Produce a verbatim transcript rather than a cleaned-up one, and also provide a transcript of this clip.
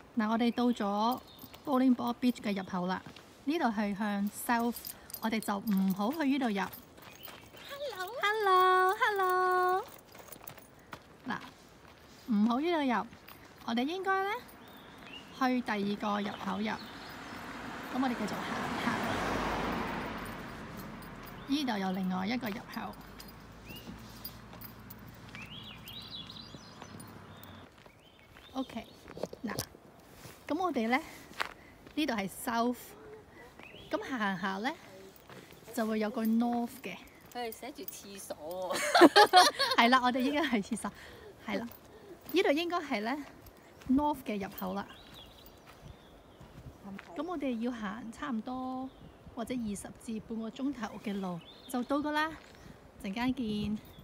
嗱，我哋到咗 Bolingbroke Beach 嘅入口啦。呢度係向 South， 我哋就唔好去呢度入。Hello，Hello，Hello。嗱，唔好呢度入，我哋應該咧去第二個入口入。咁我哋繼續行行。呢度有另外一個入口。OK， 嗱，咁我哋咧呢度係 South， 咁行行下咧就會有個 North 嘅。 佢係寫住廁所喎。 係啦，我哋應該係廁所。係啦，呢度應該係咧 North 嘅入口啦。咁我哋要行差唔多或者二十至半個鐘頭嘅路就到㗎啦。陣間見。